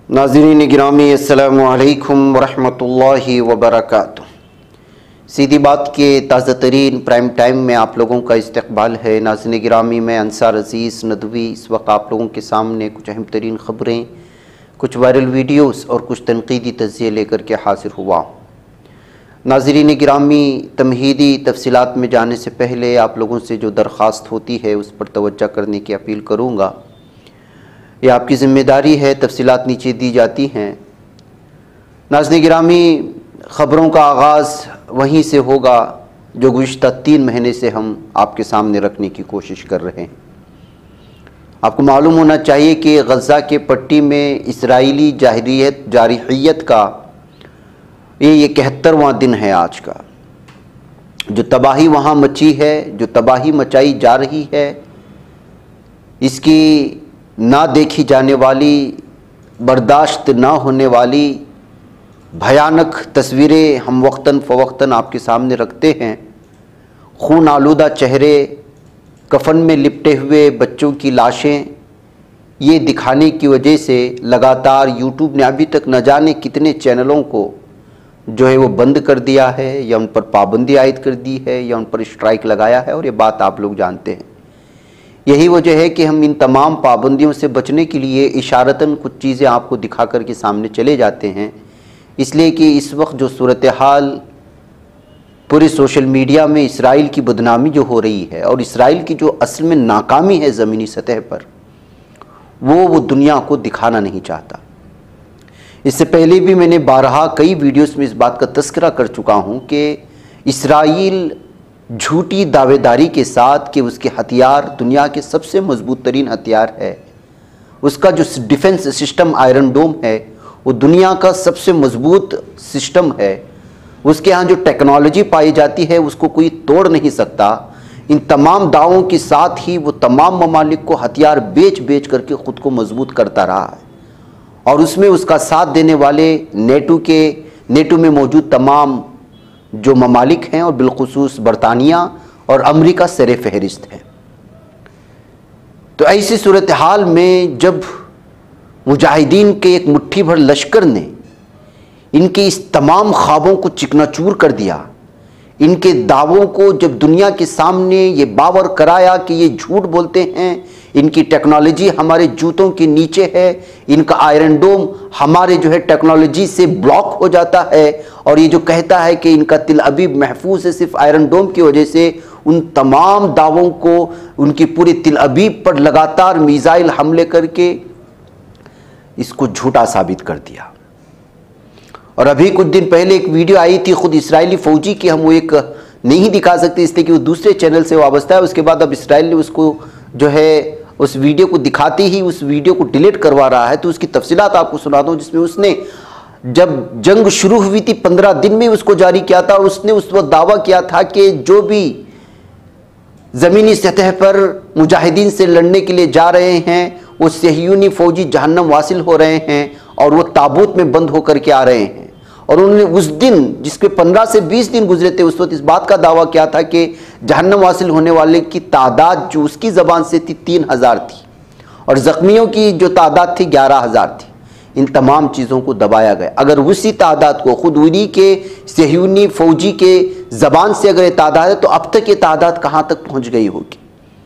नाज़रीन गिरामी अस्सलामु अलैकुम वरहमतुल्लाहि वबरकातुह। सीधी बात के ताज़ा तरीन प्राइम टाइम में आप लोगों का इस्तकबाल है। नाज़रीन गिरामी, मैं अंसार अज़ीज़ नदवी इस वक्त आप लोगों के सामने कुछ अहम तरीन ख़बरें, कुछ वायरल वीडियोस और कुछ तनक़ीदी तज़किये लेकर के हाज़िर हुआ। नाज़रीन गिरामी, तमहीदी तफसीलात में जाने से पहले आप लोगों से जो दरख्वास्त होती है उस पर तवज्जो करने की अपील करूँगा। यह आपकी ज़िम्मेदारी है, तफसीलात नीचे दी जाती हैं। नाज़रीन गिरामी, ख़बरों का आगाज़ वहीं से होगा जो गुज़िश्ता 3 महीने से हम आपके सामने रखने की कोशिश कर रहे हैं। आपको मालूम होना चाहिए कि गज़ा के पट्टी में इसराइली जारहियत का ये 71वां दिन है आज का। जो तबाही वहाँ मची है, जो तबाही मचाई जा रही है, इसकी ना देखी जाने वाली, बर्दाश्त ना होने वाली भयानक तस्वीरें हम वक्तन फ़वक्तन आपके सामने रखते हैं। खून आलूदा चेहरे, कफन में लिपटे हुए बच्चों की लाशें, ये दिखाने की वजह से लगातार यूट्यूब ने अभी तक न जाने कितने चैनलों को जो है वो बंद कर दिया है, या उन पर पाबंदी आयद कर दी है, या उन पर स्ट्राइक लगाया है। और ये बात आप लोग जानते हैं। यही वजह है कि हम इन तमाम पाबंदियों से बचने के लिए इशारतन कुछ चीज़ें आपको दिखा कर के सामने चले जाते हैं, इसलिए कि इस वक्त जो सूरत हाल पूरे सोशल मीडिया में इसराइल की बदनामी जो हो रही है और इसराइल की जो असल में नाकामी है ज़मीनी सतह पर, वो दुनिया को दिखाना नहीं चाहता। इससे पहले भी मैंने बारहा कई वीडियोस में इस बात का तज़किरा कर चुका हूँ कि इसराइल झूठी दावेदारी के साथ कि उसके हथियार दुनिया के सबसे मजबूत तरीन हथियार है, उसका जो डिफेंस सिस्टम आयरन डोम है वो दुनिया का सबसे मजबूत सिस्टम है, उसके यहाँ जो टेक्नोलॉजी पाई जाती है उसको कोई तोड़ नहीं सकता। इन तमाम दावों के साथ ही वो तमाम ममालिक को हथियार बेच करके ख़ुद को मजबूत करता रहा है, और उसमें उसका साथ देने वाले नेटो में मौजूद तमाम जो ममालिक हैं और बिलखुसूस बरतानिया और अमेरिका सरे फहरिस्त हैं। तो ऐसी सूरत हाल में जब मुजाहिदीन के एक मुट्ठी भर लश्कर ने इनके इस तमाम ख्वाबों को चिकनाचूर कर दिया, इनके दावों को जब दुनिया के सामने ये बावर कराया कि ये झूठ बोलते हैं, इनकी टेक्नोलॉजी हमारे जूतों के नीचे है, इनका आयरन डोम हमारे जो है टेक्नोलॉजी से ब्लॉक हो जाता है, और ये जो कहता है कि इनका तिल अबीब महफूज है सिर्फ आयरन डोम की वजह से, उन तमाम दावों को उनकी पूरी तिल अबीब पर लगातार मिसाइल हमले करके इसको झूठा साबित कर दिया। और अभी कुछ दिन पहले एक वीडियो आई थी खुद इसराइली फ़ौजी की, हम वो एक नहीं दिखा सकते इसलिए कि वो दूसरे चैनल से वाबस्ता है। उसके बाद अब इसराइल ने उसको जो है उस वीडियो को दिखाते ही उस वीडियो को डिलीट करवा रहा है। तो उसकी तफसीलात आपको सुना दूं, जिसमें उसने जब जंग शुरू हुई थी 15 दिन में उसको जारी किया था, और उसने उस वक्त दावा किया था कि जो भी ज़मीनी सतह पर मुजाहिदीन से लड़ने के लिए जा रहे हैं वो सहयूनी फ़ौजी जहन्नम वासिल हो रहे हैं और वो ताबूत में बंद होकर के आ रहे हैं। और उन्होंने उस दिन जिसके 15 से 20 दिन गुजरे थे उस वक्त इस बात का दावा किया था कि जहन्नम वासिल होने वाले की तादाद जो उसकी ज़बान से थी 3000 थी, और ज़ख्मियों की जो तादाद थी 11000 थी। इन तमाम चीज़ों को दबाया गया। अगर उसी तादाद को खुद उन्हीं के सहयूनी फ़ौजी के ज़बान से अगर ये तादाद है तो अब तक ये तादाद कहाँ तक पहुँच गई होगी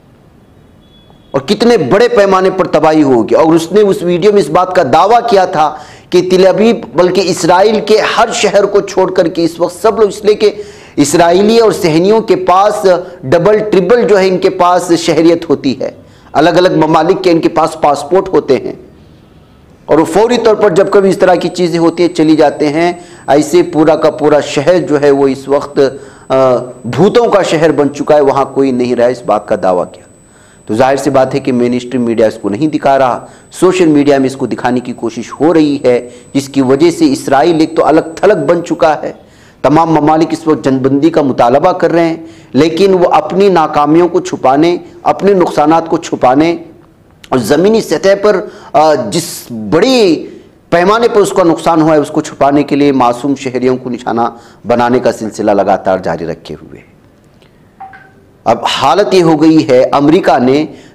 और कितने बड़े पैमाने पर तबाही होगी। और उसने उस वीडियो में इस बात का दावा किया था कि तिल अबीब बल्कि इसराइल के हर शहर को छोड़ करके इस वक्त सब लोग, इसलिए कि इसराइली और सहनियों के पास डबल ट्रिपल जो है इनके पास शहरियत होती है, अलग अलग ममालिक के इनके पास पासपोर्ट होते हैं, और वो फौरी तौर पर जब कभी इस तरह की चीज़ें होती है चली जाते हैं। ऐसे पूरा का पूरा शहर जो है वो इस वक्त भूतों का शहर बन चुका है, वहाँ कोई नहीं रहा, इस बात का दावा किया। तो जाहिर सी बात है कि मेन स्ट्रीम मीडिया इसको नहीं दिखा रहा, सोशल मीडिया में इसको दिखाने की कोशिश हो रही है, जिसकी वजह से इसराइल एक तो अलग थलग बन चुका है। तमाम ममालिक इस वक्त जंगबंदी का मुतालबा कर रहे हैं, लेकिन वो अपनी नाकामियों को छुपाने, अपने नुकसानात को छुपाने और ज़मीनी सतह पर जिस बड़ी पैमाने पर उसका नुकसान हुआ है उसको छुपाने के लिए मासूम शहरियों को निशाना बनाने का सिलसिला लगातार जारी रखे हुए। अब हालत ये हो गई है, अमेरिका ने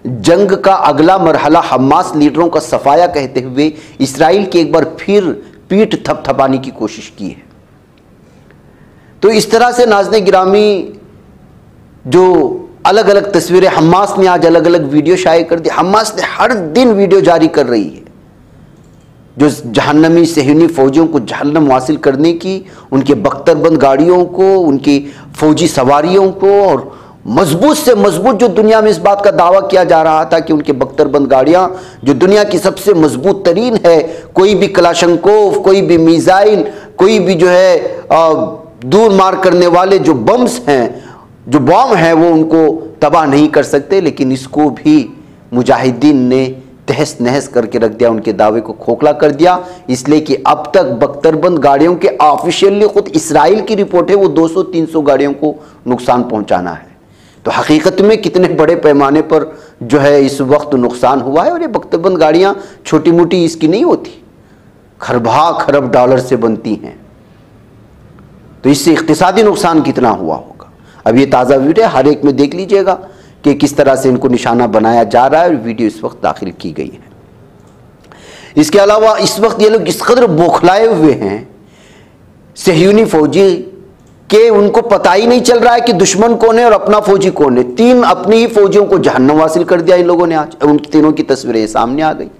جنگ کا اگلا مرحلہ حماس لیڈروں کا صفایا کہتے ہوئے اسرائیل کی ایک بار پھر پیٹھ تھپ تھپانے کی کوشش کی ہے۔ تو اس طرح سے ناظرین گرامی جو الگ الگ تصویریں حماس نے آج الگ الگ ویڈیو شائع کر دی، حماس نے ہر دن ویڈیو جاری کر رہی ہے جو جہنمی صہیونی فوجیوں کو جہنم حاصل کرنے کی، ان کے بختر بند گاڑیوں کو، ان کی فوجی سواریوں کو، اور مضبوط سے مضبوط جو دنیا میں اس بات کا دعویٰ کیا جا رہا تھا کہ ان کے بختر بند گاڑیاں جو دنیا کی سب سے مضبوط ترین ہے، کوئی بھی کلاشنکوف، کوئی بھی میزائل، کوئی بھی جو ہے دور مار کرنے والے جو بمز ہیں، جو بام ہیں، وہ ان کو تباہ نہیں کر سکتے، لیکن اس کو بھی مجاہدین نے تہس نہس کر کے رکھ دیا، ان کے دعوے کو کھوکھلا کر دیا، اس لیے کہ اب تک بختر بند گاڑیوں کے آفیشیلی خود اسرائیل کی رپورٹ ہے وہ 200-300 گاڑیوں کو نقصان پہنچانا ہے۔ تو حقیقت میں کتنے بڑے پیمانے پر جو ہے اس وقت نقصان ہوا ہے، اور یہ بختر بند گاڑیاں چھوٹی موٹی اس کی نہیں ہوتی، خرب ڈالر سے بنتی ہیں، تو اس سے اقتصادی نقصان کتنا ہوا ہوگا۔ اب یہ تازہ ویڈیو ہر ایک میں دیکھ لیجئے گا کہ کس طرح سے ان کو نشانہ بنایا جا رہا ہے، اور ویڈیو اس وقت داخل کی گئی ہے۔ اس کے علاوہ اس وقت یہ لوگ اس قدر بوکھلائے ہوئے ہیں صہیونی فوجی کہ ان کو پتہ ہی نہیں چل رہا ہے کہ دشمن کون ہے اور اپنا فوجی کون ہے۔ 3 اپنی ہی فوجیوں کو جہنم حاصل کر دیا ان لوگوں نے آج، ان تینوں کی تصویریں سامنے آ گئی۔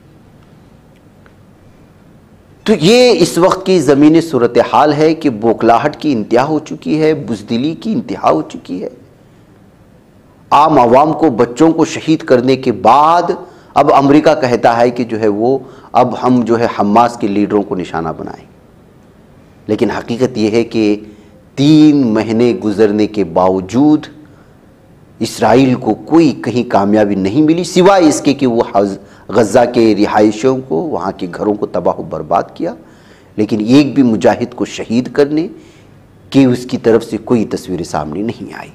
تو یہ اس وقت کی زمینی صورتحال ہے کہ بوکھلاہٹ کی انتہا ہو چکی ہے، بزدلی کی انتہا ہو چکی ہے۔ عام عوام کو، بچوں کو شہید کرنے کے بعد اب امریکہ کہتا ہے کہ جو ہے وہ اب ہم جو ہے حماس کے لیڈروں کو نشانہ بنائیں، لیکن حقیقت یہ ہے کہ 3 مہینے گزرنے کے باوجود اسرائیل کو کوئی کہیں کامیابی نہیں ملی، سوائے اس کے کہ وہ غزہ کے رہائشیوں کو، وہاں کے گھروں کو تباہ و برباد کیا، لیکن ایک بھی مجاہد کو شہید کرنے کی اس کی طرف سے کوئی تصویر سامنے نہیں آئی۔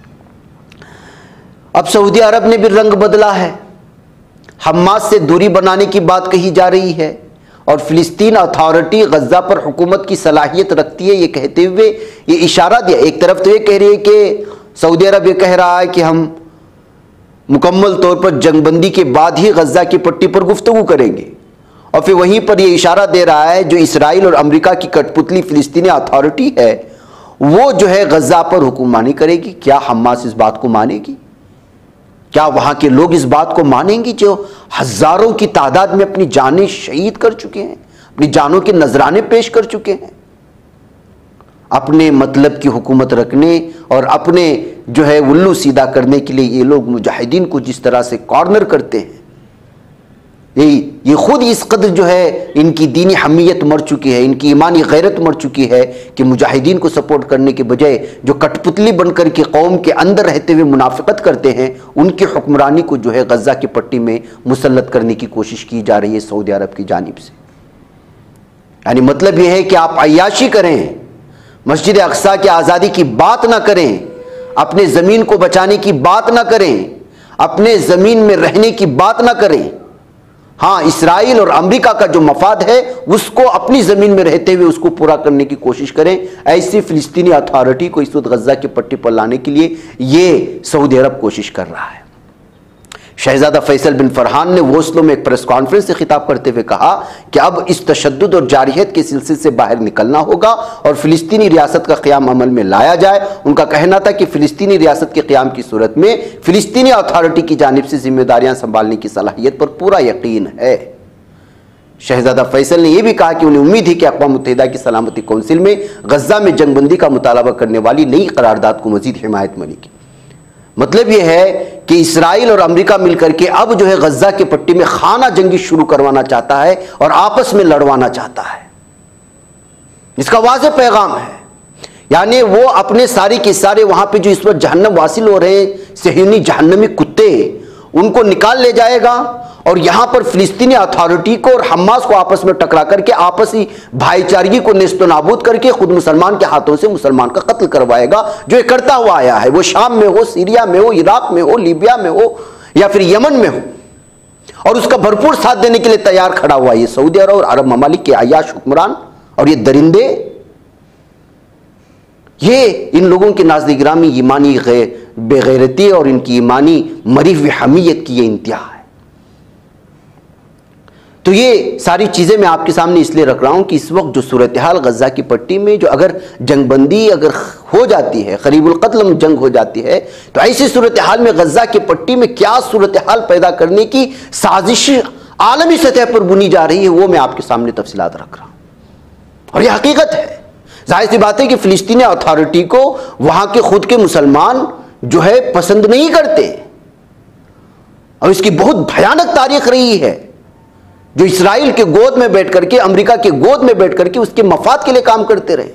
اب سعودی عرب نے بھی رنگ بدلا ہے، حماس سے دوری بنانے کی بات کہی جا رہی ہے، اور فلسطین اتھارٹی غزہ پر حکومت کی صلاحیت رکھتی ہے یہ کہتے ہوئے یہ اشارہ دیا۔ ایک طرف تو یہ کہہ رہی ہے کہ سعودی عرب یہ کہہ رہا ہے کہ ہم مکمل طور پر جنگ بندی کے بعد ہی غزہ کی پٹی پر گفتگو کریں گے، اور پھر وہیں پر یہ اشارہ دے رہا ہے جو اسرائیل اور امریکہ کی کٹ پتلی فلسطینی اتھارٹی ہے وہ جو ہے غزہ پر حکمرانی کرے گی۔ کیا حماس اس بات کو مانے گی؟ کیا وہاں کے لوگ اس بات کو مانیں گی جو ہزاروں کی تعداد میں اپنی جانیں شہید کر چکے ہیں، اپنی جانوں کے نذرانے پیش کر چکے ہیں، اپنے مطلب کی حکومت رکھنے اور اپنے جو ہے الو سیدھا کرنے کے لیے یہ لوگ مجاہدین کو جس طرح سے کارنر کرتے ہیں، یہ خود اس قدر جو ہے ان کی دینی حمیت مر چکی ہے، ان کی ایمانی غیرت مر چکی ہے کہ مجاہدین کو سپورٹ کرنے کے بجائے جو کٹ پتلی بن کر کے قوم کے اندر رہتے ہوئے منافقت کرتے ہیں، ان کی حکمرانی کو جو ہے غزہ کی پٹی میں مسلط کرنے کی کوشش کی جا رہی ہے سعودی عرب کی جانب سے۔ یعنی مطلب یہ ہے کہ آپ عیاشی کریں، مسجد اقصی کی آزادی کی بات نہ کریں، اپنے زمین کو بچانے کی بات نہ کریں، اپنے زمین میں رہنے کی بات نہ کریں۔ ہاں، اسرائیل اور امریکہ کا جو مفاد ہے اس کو اپنی زمین میں رہتے ہوئے اس کو پورا کرنے کی کوشش کریں۔ ایسی فلسطینی اتھارٹی کو اس وقت غزہ کی پٹی پر لانے کے لیے یہ سعودی عرب کوشش کر رہا ہے۔ شہزادہ فیصل بن فرحان نے اوسلو میں ایک پریس کانفرنس سے خطاب کرتے ہوئے کہا کہ اب اس تشدد اور جارحیت کے سلسلے سے باہر نکلنا ہوگا اور فلسطینی ریاست کا قیام عمل میں لایا جائے۔ ان کا کہنا تھا کہ فلسطینی ریاست کے قیام کی صورت میں فلسطینی اتھارٹی کی جانب سے ذمہ داریاں سنبھالنے کی صلاحیت پر پورا یقین ہے۔ شہزادہ فیصل نے یہ بھی کہا کہ انہیں امید ہے کہ اقوام متحدہ کی سلامتی کونسل میں غزہ میں جنگ بندی کا مطالبہ کرنے والی نئی قرارداد کو مزید حمایت ملے گی۔ مطلب یہ ہے کہ اسرائیل اور امریکہ مل کر کے اب جو ہے غزہ کی پٹی میں خانہ جنگی شروع کروانا چاہتا ہے اور آپس میں لڑوانا چاہتا ہے۔ اس کا واضح پیغام ہے، یعنی وہ اپنے سارے کے سارے وہاں پہ جو اس وقت جہنم واصل ہو رہے ہیں صہیونی جہنمی کتے، ان کو نکال لے جائے گا اور یہاں پر فلسطینی اتھارٹی کو اور حماس کو آپس میں ٹکرا کر کے آپسی بھائی چارگی کو نیست و نابود کر کے خود مسلمان کے ہاتھوں سے مسلمان کا قتل کروائے گا، جو یہ کرتا ہوا آیا ہے، وہ شام میں ہو، سیریا میں ہو، عراق میں ہو، لیبیا میں ہو یا پھر یمن میں ہو، اور اس کا بھرپور ساتھ دینے کے لیے تیار کھڑا ہوا یہ سعودی عرب اور عرب ممالک کے عیاش حکمران اور یہ درندے۔ یہ ان لوگوں کے ناظرین گرامی ایمانی بے غیرتی اور ان کی ایمانی مریض حمیت کی یہ انتہا ہے۔ تو یہ ساری چیزیں میں آپ کے سامنے اس لیے رکھ رہا ہوں کہ اس وقت جو صورتحال غزہ کی پٹی میں جو اگر جنگ بندی اگر ہو جاتی ہے، قریب القتل جنگ ہو جاتی ہے، تو ایسی صورتحال میں غزہ کی پٹی میں کیا صورتحال پیدا کرنے کی سازش عالمی سطح پر بنی جا رہی ہے، وہ میں آپ کے سامنے تفصیلات رکھ رہا ہوں، اور یہ حقیقت ہے۔ ظاہر سی بات ہے کہ فلسطینی اتھارٹی کو وہاں کے خود کے مسلمان جو ہے پسند نہیں کرتے، اور اس کی بہت بھیانک تاریخ رہی ہے، جو اسرائیل کے گود میں بیٹھ کر کے، امریکہ کے گود میں بیٹھ کر کے اس کے مفاد کے لیے کام کرتے رہے۔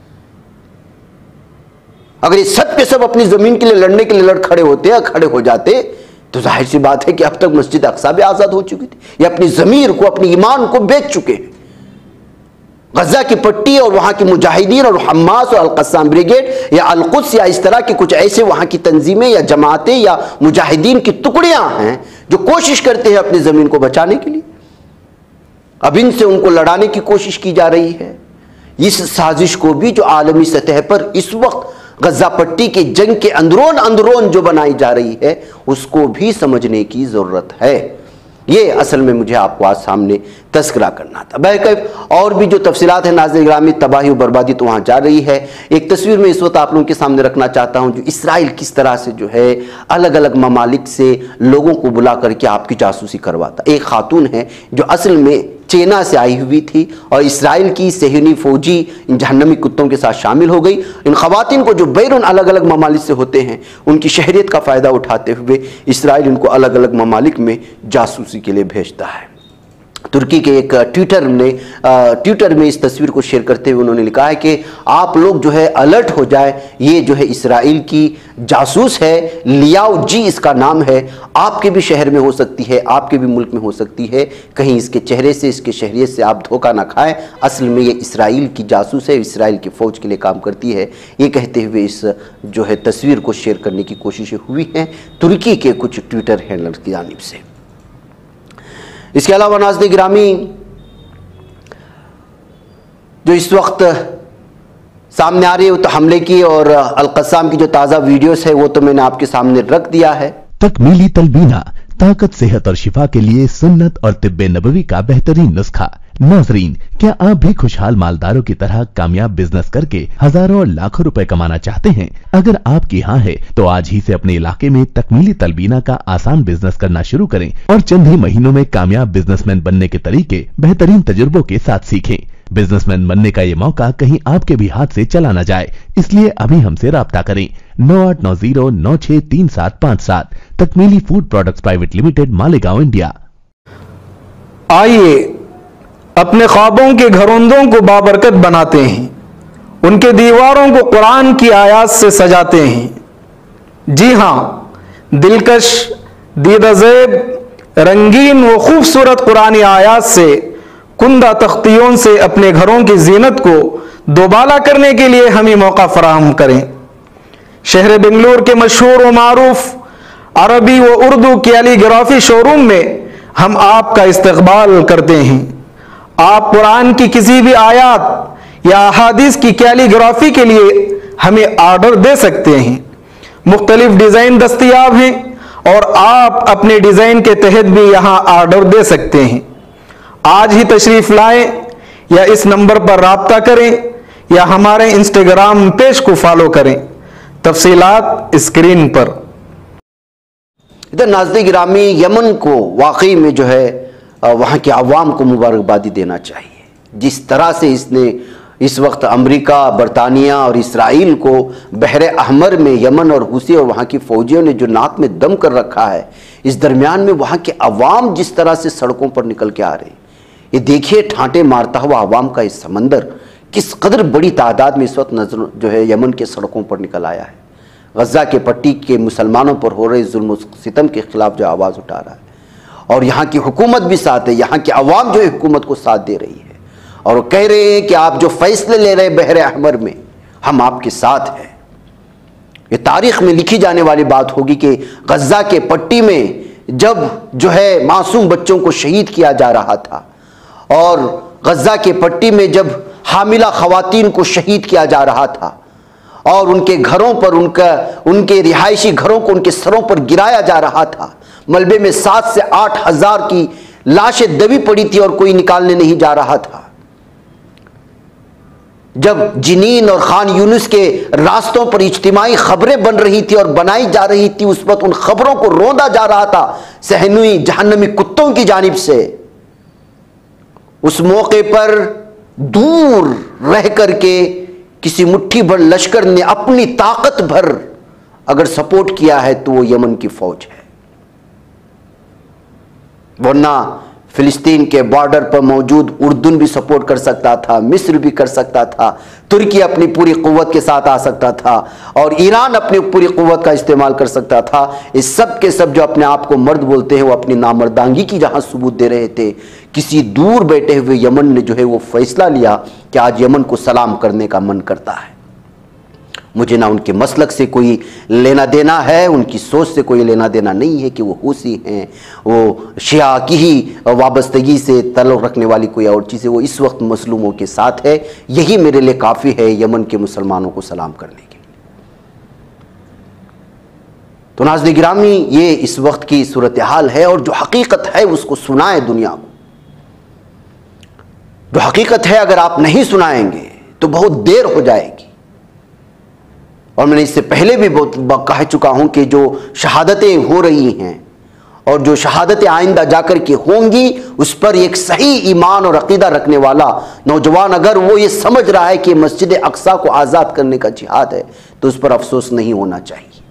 اگر یہ سب کے سب اپنی زمین کے لیے لڑنے کے لیے لڑ کھڑے ہوتے یا کھڑے ہو جاتے تو ظاہر سی بات ہے کہ اب تک مسجد اقصیٰ بھی آزاد ہو چکی تھی۔ یہ اپنی ضمیر کو، اپنی ایمان کو بیچ چکے ہیں۔ غزہ کی پٹی اور وہاں کے مجاہدین اور حماس اور القسام بریگیڈ یا القدس یا اس طرح کی کچھ ایسے وہاں کی تنظیمیں یا جماعتیں یا مجاہدین کی ٹکڑیاں ہیں جو کوشش کرتے ہیں اپنی زمین کو بچانے کے لیے، اب ان سے ان کو لڑانے کی کوشش کی جا رہی ہے۔ اس سازش کو بھی جو عالمی سطح پر اس وقت غزہ پٹی کے جنگ کے اندرون جو بنائی جا رہی ہے، اس کو بھی سمجھنے کی ضرورت ہے۔ یہ اصل میں مجھے آپ کو آج سامنے تذکرہ کرنا تھا۔ بہرکیف اور بھی جو تفصیلات ہیں ناظرین گرامی، تباہی و بربادی تو وہاں جا رہی ہے۔ ایک تصویر میں اس وقت آپ لوگوں کے سامنے رکھنا چاہتا ہوں جو اسرائیل کس طرح سے جو ہے الگ الگ ممالک سے لوگوں کو بلا کر کے آپ کی جاسوسی کرواتا۔ ایک خاتون ہے جو اصل میں چینا سے آئی ہوئی تھی اور اسرائیل کی صہیونی فوجی ان جہنمی کتوں کے ساتھ شامل ہو گئی۔ ان خواتین کو جو بیرون الگ الگ ممالک سے ہوتے ہیں ان کی شہریت کا فائدہ اٹھاتے ہوئے اسرائیل ان کو الگ الگ ممالک میں جاسوسی کے لیے بھیجتا ہے۔ ترکی کے ایک ٹویٹر میں اس تصویر کو شیئر کرتے ہوئے انہوں نے لکھا ہے کہ آپ لوگ جو ہے الرٹ ہو جائے، یہ جو ہے اسرائیل کی جاسوس ہے، لیاؤ جی اس کا نام ہے، آپ کے بھی شہر میں ہو سکتی ہے، آپ کے بھی ملک میں ہو سکتی ہے، کہیں اس کے چہرے سے، اس کے شہریت سے آپ دھوکہ نہ کھائیں، اصل میں یہ اسرائیل کی جاسوس ہے، اسرائیل کی فوج کے لیے کام کرتی ہے۔ یہ کہتے ہوئے اس جو ہے تصویر کو شیئر کرنے کی کوششیں ہوئی ہیں ترکی کے کچھ ٹویٹر ہینڈلر کی جانب سے۔ اس کے علاوہ ناظرین گرامی، جو اس وقت سامنے آ رہی ہے وہ تو حملے کی اور القسام کی جو تازہ ویڈیوز ہے وہ تو میں نے آپ کے سامنے رکھ دیا ہے۔ تکمیلی تلبینہ، طاقت، صحت اور شفا کے لیے سنت اور طب نبوی کا بہترین نسخہ۔ ناظرین، کیا آپ بھی خوشحال مالداروں کی طرح کامیاب بزنس کر کے ہزاروں اور لاکھوں روپے کمانا چاہتے ہیں؟ اگر آپ کی ہاں ہے تو آج ہی سے اپنے علاقے میں تکمیلی تلبینہ کا آسان بزنس کرنا شروع کریں اور چند ہی مہینوں میں کامیاب بزنس مین بننے کے طریقے بہترین تجربوں کے ساتھ سیکھیں۔ بزنس مین بننے کا یہ موقع کہیں آپ کے بھی ہاتھ سے چلا نہ جائے، اس لیے ابھی ہم سے رابطہ کریں۔ 9890963757 Takmili food products private limited, Malegaon, India. آئیے اپنے خوابوں کے گھروندوں کو بابرکت بناتے ہیں، ان کے دیواروں کو قرآن کی آیات سے سجاتے ہیں۔ جی ہاں، دلکش، دیدہ زیب، رنگین و خوبصورت قرآنی آیات سے کندہ تختیوں سے اپنے گھروں کی زینت کو دوبالا کرنے کے لیے ہمیں موقع فراہم کریں۔ شہر بنگلور کے مشہور و معروف عربی و اردو کیلی گرافی شو روم میں ہم آپ کا استقبال کرتے ہیں۔ آپ قرآن کی کسی بھی آیات یا احادیث کی کیلی گرافی کے لیے ہمیں آرڈر دے سکتے ہیں۔ مختلف ڈیزائن دستیاب ہیں اور آپ اپنے ڈیزائن کے تحت بھی یہاں آرڈر دے سکتے ہیں۔ آج ہی تشریف لائیں یا اس نمبر پر رابطہ کریں یا ہمارے انسٹاگرام پیج کو فالو کریں۔ تفصیلات اسکرین پر۔ ادھر ناظرین گرامی، یمن کو واقعی میں جو ہے وہاں کے عوام کو مبارکبادی دینا چاہیے۔ جس طرح سے اس نے اس وقت امریکہ، برطانیہ اور اسرائیل کو بحر احمر میں یمن اور حوثی اور وہاں کی فوجیوں نے جو ناک میں دم کر رکھا ہے، اس درمیان میں وہاں کے عوام جس طرح سے سڑکوں پر نکل کے آ رہے ہیں، یہ دیکھیے ٹھانٹے مارتا ہوا عوام کا اس سمندر کس قدر بڑی تعداد میں اس وقت نظر جو ہے یمن کے سڑکوں پر نکل آیا ہے۔ غزہ کے پٹی کے مسلمانوں پر ہو رہے ظلم و ستم کے خلاف جو آواز اٹھا رہا ہے، اور یہاں کی حکومت بھی ساتھ ہے، یہاں کی عوام جو ہے حکومت کو ساتھ دے رہی ہے اور وہ کہہ رہے ہیں کہ آپ جو فیصلے لے رہے بحر احمر میں ہم آپ کے ساتھ ہیں۔ یہ تاریخ میں لکھی جانے والی بات ہوگی کہ غزہ کے پٹی میں جب جو ہے معصوم بچوں کو شہید کیا جا رہا تھا اور غزہ کے پٹی میں جب حاملہ خواتین کو شہید کیا جا رہا تھا اور ان کے گھروں پر ان کے رہائشی گھروں کو ان کے سروں پر گرایا جا رہا تھا. ملبے میں 7 سے 8 ہزار کی لاشیں دبی پڑی تھی اور کوئی نکالنے نہیں جا رہا تھا. جب جنین اور خان یونس کے راستوں پر اجتماعی خبریں بن رہی تھی اور بنائی جا رہی تھی، اس وقت ان خبروں کو روندا جا رہا تھا صہیونی جہنمی کتوں کی جانب سے. اس موقع پر دور رہ کر کے کسی مٹھی بھر لشکر نے اپنی طاقت بھر اگر سپورٹ کیا ہے تو وہ یمن کی فوج ہے. ورنہ فلسطین کے بارڈر پر موجود اردن بھی سپورٹ کر سکتا تھا، مصر بھی کر سکتا تھا، ترکی اپنی پوری قوت کے ساتھ آ سکتا تھا، اور ایران اپنی پوری قوت کا استعمال کر سکتا تھا. اس سب کے سب جو اپنے آپ کو مرد بولتے ہیں وہ اپنی نامردانگی کی جہاں ثبوت دے رہے تھے، کسی دور بیٹھے ہوئے یمن نے جو ہے وہ فیصلہ لیا کہ آج یمن کو سلام کرنے کا من کرتا ہے. مجھے نہ ان کے مسلک سے کوئی لینا دینا ہے، ان کی سوچ سے کوئی لینا دینا نہیں ہے کہ وہ حوثی ہیں، وہ شیعہ کی ہی وابستگی سے تعلق رکھنے والی کوئی اور چیز ہے. وہ اس وقت مظلوموں کے ساتھ ہے. یہی میرے لیے کافی ہے یمن کے مسلمانوں کو سلام کرنے کے لیے. تو ناظرین گرامی، یہ اس وقت کی صورتحال ہے، اور جو حقیقت ہے اس کو سنائیں دنیا کو. جو حقیقت ہے اگر آپ نہیں سنائیں گے تو بہت دیر ہو جائے گی. اور میں نے اس سے پہلے بھی بہت کہہ چکا ہوں کہ جو شہادتیں ہو رہی ہیں اور جو شہادتیں آئندہ جا کر کے ہوں گی، اس پر ایک صحیح ایمان اور عقیدہ رکھنے والا نوجوان اگر وہ یہ سمجھ رہا ہے کہ مسجد اقصیٰ کو آزاد کرنے کا جہاد ہے تو اس پر افسوس نہیں ہونا چاہیے.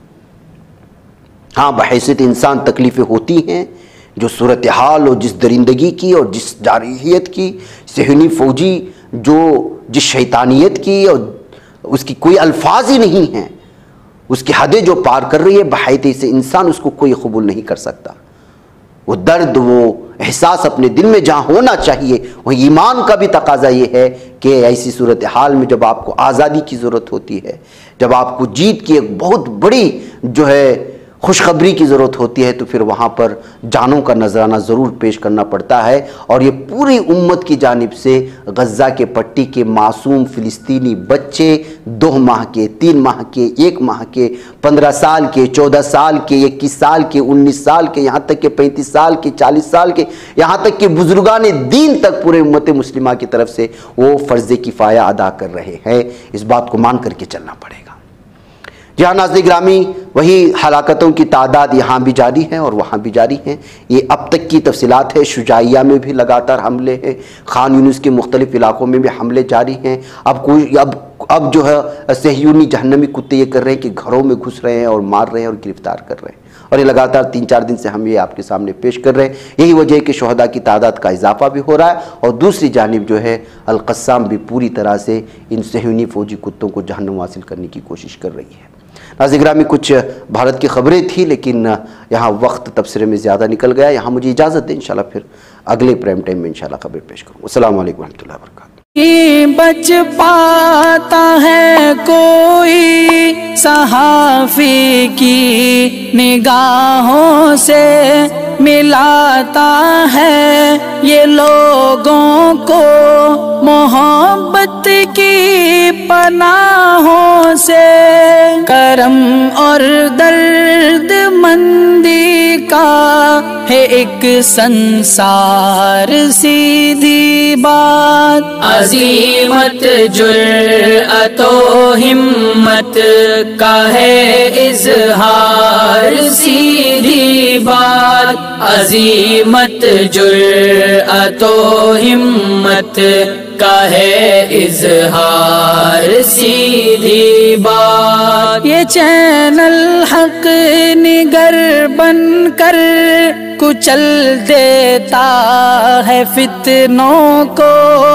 ہاں، بحیثیت انسان تکلیفیں ہوتی ہیں. جو صورتحال اور جس درندگی کی اور جس جارحیت کی صہیونی فوجی جس شیطانیت کی اور اس کی کوئی الفاظ ہی نہیں ہیں، اس کی حدیں جو پار کر رہی ہے، بحیثیت سے انسان اس کو کوئی قبول نہیں کر سکتا. وہ درد، وہ احساس اپنے دل میں جہاں ہونا چاہیے، وہ ایمان کا بھی تقاضا یہ ہے کہ ایسی صورتحال میں جب آپ کو آزادی کی ضرورت ہوتی ہے، جب آپ کو جیت کی ایک بہت بڑی جو ہے خوشخبری کی ضرورت ہوتی ہے، تو پھر وہاں پر جانوں کا نذرانہ ضرور پیش کرنا پڑتا ہے. اور یہ پوری امت کی جانب سے غزہ کے پٹی کے معصوم فلسطینی بچے، 2 ماہ کے، 3 ماہ کے، 1 ماہ کے، 15 سال کے، 14 سال کے، 21 سال کے، 19 سال کے، یہاں تک کہ 35 سال کے، 40 سال کے، یہاں تک کہ بزرگان دین تک پورے امت مسلمہ کی طرف سے وہ فرض کفایہ ادا کر رہے ہیں. اس بات کو مان کر کے چلنا پڑے گا. جی ہاں ناظرین گرامی، وہی ہلاکتوں کی تعداد یہاں بھی جاری ہے اور وہاں بھی جاری ہیں. یہ اب تک کی تفصیلات ہے. شجاعیہ میں بھی لگاتار حملے ہیں، خان یونس کے مختلف علاقوں میں بھی حملے جاری ہیں. اب جو ہے صہیونی جہنمی کتے یہ کر رہے ہیں کہ گھروں میں گھس رہے ہیں اور مار رہے ہیں اور گرفتار کر رہے ہیں، اور یہ لگاتار 3-4 دن سے ہم یہ آپ کے سامنے پیش کر رہے ہیں. یہی وجہ ہے کہ شہداء کی تعداد کا اضافہ بھی ہو رہا ہے، اور دوسری جانب جو ہے القسام بھی پوری طرح سے ان صہیونی فوجی کتوں کو جہنم حاصل کرنے کی کوشش کر رہی ہے. ناظرین گرامی، کچھ بھارت کی خبریں تھیں لیکن یہاں وقت تبصرے میں زیادہ نکل گیا. یہاں مجھے اجازت دیں، انشاءاللہ پھر اگلے پرائم ٹائم میں انشاءاللہ خبر پیش کروں. السلام علیکم ورحمۃ اللہ وبرکاتہ. بچ پاتا ہے کوئی صحافی کی نگاہوں سے، ملاتا ہے یہ لوگوں کو محبت کی پناہوں سے. کرم اور درد مندی کا ہے ایک سنسار، سیدھی بات عزیمت جرأت و ہمت کا ہے اظہار، سیدھی بات عزیمت جرأت و ہمت کا ہے اظہار، سیدھی بات. یہ چینل حق نگر بن کر کچل دیتا ہے فتنوں کو،